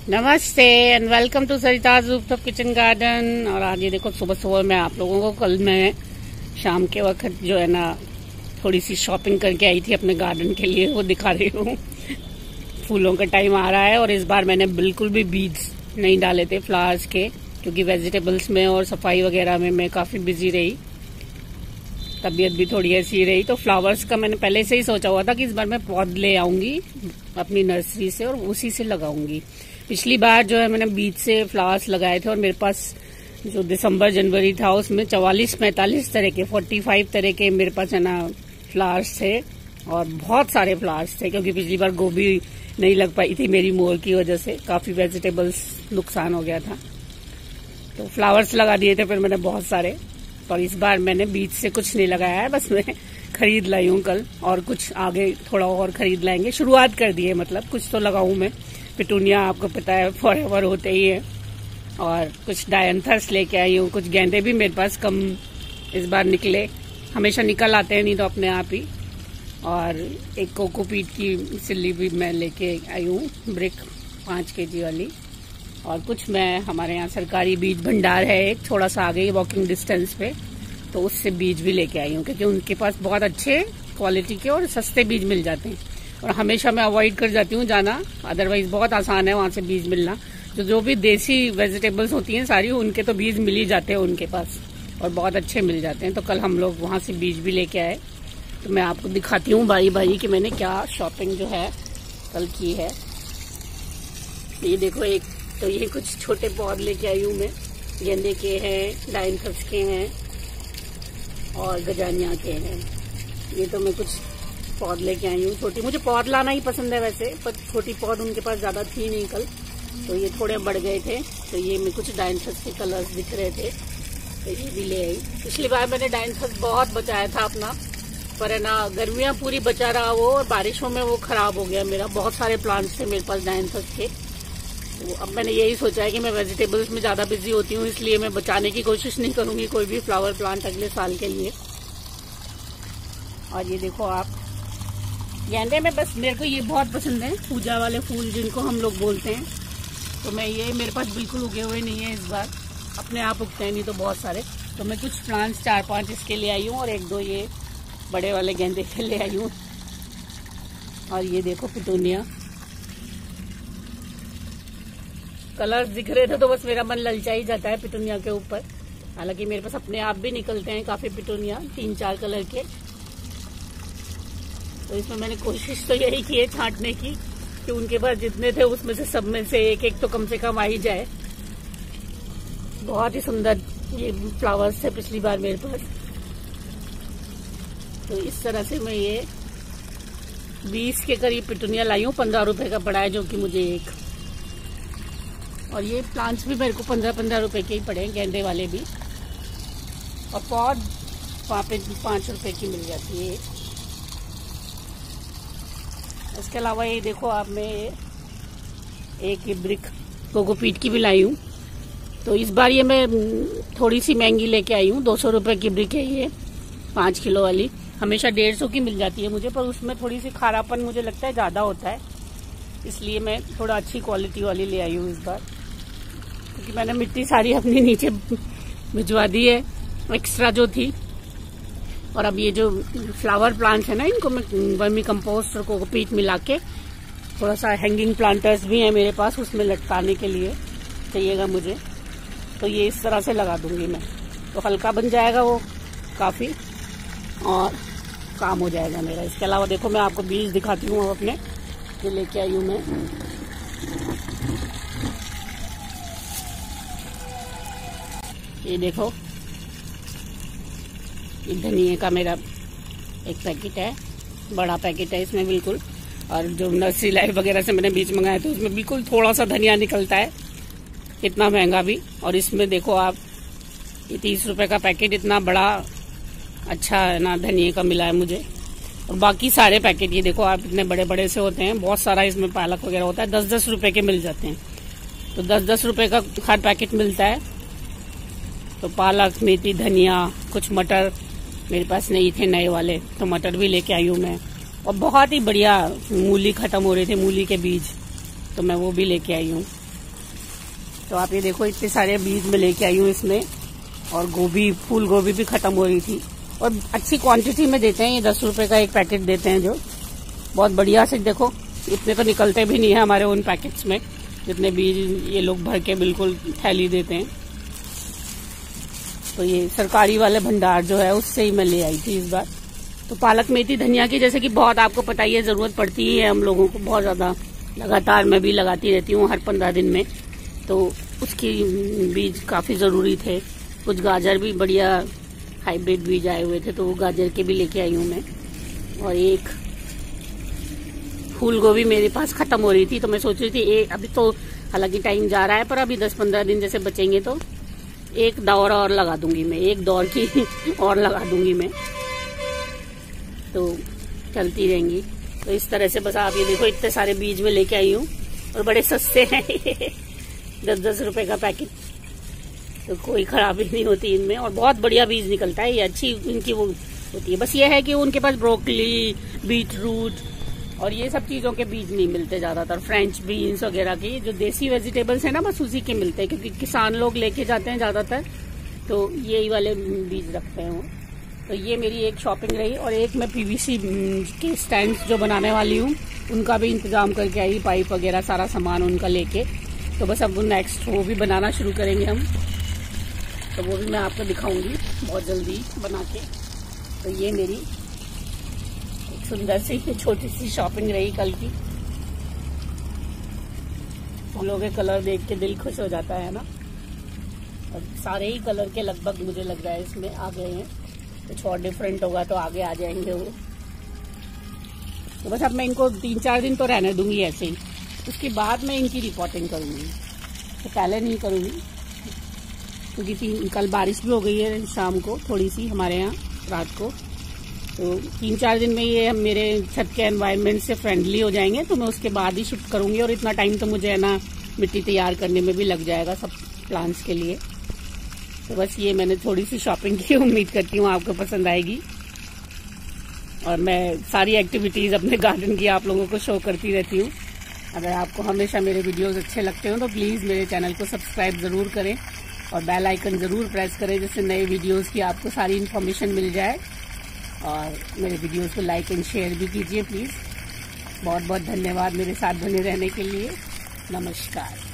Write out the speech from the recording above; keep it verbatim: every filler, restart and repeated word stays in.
नमस्ते and welcome to Sarita's rooftop kitchen garden. और आज ये देखो सुबह सुबह मैं आप लोगों को कल मैं शाम के वक्त जो है ना थोड़ी सी शॉपिंग करके आई थी अपने गार्डन के लिए, वो दिखा रही हूँ। फूलों का टाइम आ रहा है और इस बार मैंने बिल्कुल भी बीज नहीं डाले थे फ्लावर्स के, क्योंकि वेजिटेबल्स में और सफाई वगैरह में मैं काफी बिजी रही, तबीयत भी थोड़ी ऐसी रही। तो फ्लावर्स का मैंने पहले से ही सोचा हुआ था कि इस बार मैं पौध ले आऊंगी अपनी नर्सरी से और उसी से लगाऊंगी। पिछली बार जो है मैंने बीज से फ्लावर्स लगाए थे और मेरे पास जो दिसंबर जनवरी था उसमें चवालीस पैंतालीस तरह के पैंतालीस तरह के मेरे पास है ना फ्लावर्स थे और बहुत सारे फ्लावर्स थे, क्योंकि पिछली बार गोभी नहीं लग पाई थी मेरी मोर की वजह से, काफी वेजिटेबल्स नुकसान हो गया था। तो फ्लावर्स लगा दिए थे फिर मैंने बहुत सारे। और इस बार मैंने बीज से कुछ नहीं लगाया है, बस मैं खरीद लाई हूँ कल, और कुछ आगे थोड़ा और खरीद लाएंगे। शुरुआत कर दी है, मतलब कुछ तो लगाऊं मैं। पिटूनिया आपको पता है फॉरएवर होते ही है, और कुछ डायंथर्स लेके आई हूँ। कुछ गेंदे भी मेरे पास कम इस बार निकले, हमेशा निकल आते हैं नहीं तो अपने आप ही। और एक कोकोपीट की सिल्ली भी मैं लेके आई हूँ, ब्रिक पाँच के जी वाली। और कुछ मैं हमारे यहाँ सरकारी बीज भंडार है एक थोड़ा सा आगे वॉकिंग डिस्टेंस पे, तो उससे बीज भी लेके आई हूँ, क्योंकि उनके पास बहुत अच्छे क्वालिटी के और सस्ते बीज मिल जाते हैं। और हमेशा मैं अवॉइड कर जाती हूँ जाना, अदरवाइज बहुत आसान है वहां से बीज मिलना। जो जो भी देसी वेजिटेबल्स होती हैं सारी, उनके तो बीज मिल ही जाते हैं उनके पास, और बहुत अच्छे मिल जाते हैं। तो कल हम लोग वहां से बीज भी लेके आए, तो मैं आपको दिखाती हूँ बारी बारी कि मैंने क्या शॉपिंग जो है कल की है। ये देखो, एक तो ये कुछ छोटे पौध लेके आई हूँ मैं, गेंदे के हैं, डायंथस के हैं और गजानिया के हैं। ये तो मैं कुछ पौध लेके आई हूँ छोटी, मुझे पौध लाना ही पसंद है वैसे, पर छोटी पौध उनके पास ज्यादा थी नहीं कल, तो ये थोड़े बढ़ गए थे। तो ये में कुछ डायंथस के कलर्स दिख रहे थे, तो ये भी ले आई। पिछली बार मैंने डायंथस बहुत बचाया था अपना, पर है ना गर्मियां पूरी बचा रहा वो, और बारिशों में वो खराब हो गया मेरा। बहुत सारे प्लांट्स थे मेरे पास डायंथस के। तो अब मैंने यही सोचा है कि मैं वेजिटेबल्स में ज्यादा बिजी होती हूँ, इसलिए मैं बचाने की कोशिश नहीं करूंगी कोई भी फ्लावर प्लांट अगले साल के लिए। और ये देखो आप, गेंदे में बस मेरे को ये बहुत पसंद है, पूजा वाले फूल जिनको हम लोग बोलते हैं। तो मैं ये मेरे पास बिल्कुल उगे हुए नहीं है इस बार, अपने आप उगते हैं नहीं तो बहुत सारे। तो मैं कुछ प्लांट्स चार पांच इसके ले आई हूँ और एक दो ये बड़े वाले गेंदे के ले आई हूँ। और ये देखो पिटूनिया, कलर्स दिख रहे थे तो बस मेरा मन ललचा ही जाता है पिटूनिया के ऊपर। हालांकि मेरे पास अपने आप भी निकलते हैं काफी पिटूनिया, तीन चार कलर के। तो इसमें मैंने कोशिश तो यही की है छांटने की कि उनके पास जितने थे उसमें से सब में से एक एक तो कम से कम आ ही जाए। बहुत ही सुंदर ये फ्लावर्स थे पिछली बार मेरे पास। तो इस तरह से मैं ये बीस के करीब पिटूनिया लाई हूँ, पंद्रह रुपए का पड़ा है जो कि मुझे एक। और ये प्लांट्स भी मेरे को पंद्रह पंद्रह रुपए के ही पड़े, गेंदे वाले भी। और पौध वहाँ पे पाँच रुपए की मिल जाती है। इसके अलावा ये देखो आप, मैं एक ये ब्रिक कोकोपीट की भी लाई हूँ। तो इस बार ये मैं थोड़ी सी महंगी लेके आई हूँ, दो सौ रुपए की ब्रिक है ये, पाँच किलो वाली। हमेशा डेढ़ सौ की मिल जाती है मुझे, पर उसमें थोड़ी सी खारापन मुझे लगता है ज्यादा होता है, इसलिए मैं थोड़ा अच्छी क्वालिटी वाली ले आई हूँ इस बार। क्योंकि मैंने मिट्टी सारी अपनी नीचे भिजवा दी है एक्स्ट्रा जो थी। और अब ये जो फ्लावर प्लांट्स है ना, इनको मैं वर्मी कंपोस्ट और कोकोपीट मिला के, थोड़ा सा हैंगिंग प्लांटर्स भी है मेरे पास, उसमें लटकाने के लिए चाहिएगा मुझे, तो ये इस तरह से लगा दूंगी मैं। तो हल्का बन जाएगा वो काफी, और काम हो जाएगा मेरा। इसके अलावा देखो मैं आपको बीज दिखाती हूँ अपने जो लेके आई हूँ मैं। ये देखो, ये धनिए का मेरा एक पैकेट है, बड़ा पैकेट है इसमें बिल्कुल। और जो नर्सरी लाइफ वगैरह से मैंने बीज मंगाया था उसमें बिल्कुल थोड़ा सा धनिया निकलता है, इतना महंगा भी। और इसमें देखो आप, ये तीस रुपए का पैकेट, इतना बड़ा अच्छा है ना धनिए का मिला है मुझे। और बाकी सारे पैकेट ये देखो आप, इतने बड़े बड़े से होते हैं, बहुत सारा इसमें पालक वगैरह होता है, दस दस रुपए के मिल जाते हैं। तो दस दस रुपए का हर पैकेट मिलता है। तो पालक, मेथी, धनिया, कुछ मटर मेरे पास नहीं थे नए वाले, तो मटर भी लेके आई हूँ मैं। और बहुत ही बढ़िया मूली खत्म हो रहे थे, मूली के बीज, तो मैं वो भी लेके आई हूँ। तो आप ये देखो इतने सारे बीज में लेके आई हूँ इसमें। और गोभी, फूल गोभी भी खत्म हो रही थी और अच्छी क्वांटिटी में देते हैं। ये दस रुपए का एक पैकेट देते हैं जो बहुत बढ़िया से। देखो इतने तो निकलते भी नहीं है हमारे उन पैकेट्स में जितने बीज ये लोग भर के बिल्कुल थैली देते हैं। तो ये सरकारी वाले भंडार जो है उससे ही मैं ले आई थी इस बार। तो पालक मेथी धनिया की जैसे कि बहुत आपको पता ही है जरूरत पड़ती ही है हम लोगों को बहुत ज्यादा, लगातार मैं भी लगाती रहती हूँ हर पंद्रह दिन में। तो उसकी बीज काफी जरूरी थे। कुछ गाजर भी बढ़िया हाइब्रिड बीज आए हुए थे तो वो गाजर के भी लेके आई हूँ मैं। और एक फूल गोभी मेरे पास खत्म हो रही थी तो मैं सोच रही थी एक, अभी तो हालांकि टाइम जा रहा है पर अभी दस पंद्रह दिन जैसे बचेंगे तो एक दौर और लगा दूंगी मैं, एक दौर की और लगा दूंगी मैं, तो चलती रहेंगी। तो इस तरह से बस आप ये देखो इतने सारे बीज में लेके आई हूँ और बड़े सस्ते हैं दस दस रुपए का पैकेट। तो कोई खराबी नहीं होती इनमें और बहुत बढ़िया बीज निकलता है। ये अच्छी इनकी वो होती है। बस ये है कि उनके पास ब्रोकली, बीट रूट और ये सब चीजों के बीज नहीं मिलते ज्यादातर। फ्रेंच बीन्स वगैरह की जो देसी वेजिटेबल्स है ना बस उसी के मिलते हैं क्योंकि किसान लोग लेके जाते हैं ज्यादातर तो यही वाले बीज रखते हैं वो। तो ये मेरी एक शॉपिंग रही। और एक मैं पीवीसी के स्टैंड्स जो बनाने वाली हूँ उनका भी इंतजाम करके आई, पाइप वगैरह सारा सामान उनका लेके। तो बस अब नेक्स्ट वो भी बनाना शुरू करेंगे हम, तो वो भी मैं आपको दिखाऊंगी बहुत जल्दी बना के। तो ये मेरी एक सुंदर सी छोटी सी शॉपिंग रही कल की। फूलों के कलर देख के दिल खुश हो जाता है ना। और सारे ही कलर के लगभग मुझे लग रहा है इसमें आ गए हैं। कुछ और डिफरेंट होगा तो आगे आ जाएंगे वो। तो बस अब मैं इनको तीन चार दिन तो रहने दूंगी ऐसे ही, उसके बाद मैं इनकी रिपोर्टिंग करूंगी। तो पहले नहीं करूंगी क्योंकि तीन कल बारिश भी हो गई है शाम को थोड़ी सी हमारे यहाँ रात को। तो तीन चार दिन में ये मेरे छत के एनवायरनमेंट से फ्रेंडली हो जाएंगे तो मैं उसके बाद ही शिफ्ट करूंगी। और इतना टाइम तो मुझे है ना मिट्टी तैयार करने में भी लग जाएगा सब प्लांट्स के लिए। तो बस ये मैंने थोड़ी सी शॉपिंग की, उम्मीद करती हूँ आपको पसंद आएगी। और मैं सारी एक्टिविटीज अपने गार्डन की आप लोगों को शो करती रहती हूँ। अगर आपको हमेशा मेरे वीडियोस अच्छे लगते हो तो प्लीज मेरे चैनल को सब्सक्राइब जरूर करें और बेल आइकन जरूर प्रेस करें जिससे नए वीडियोस की आपको सारी इन्फॉर्मेशन मिल जाए। और मेरे वीडियोस को लाइक एंड शेयर भी कीजिए प्लीज। बहुत बहुत धन्यवाद मेरे साथ बने रहने के लिए। नमस्कार।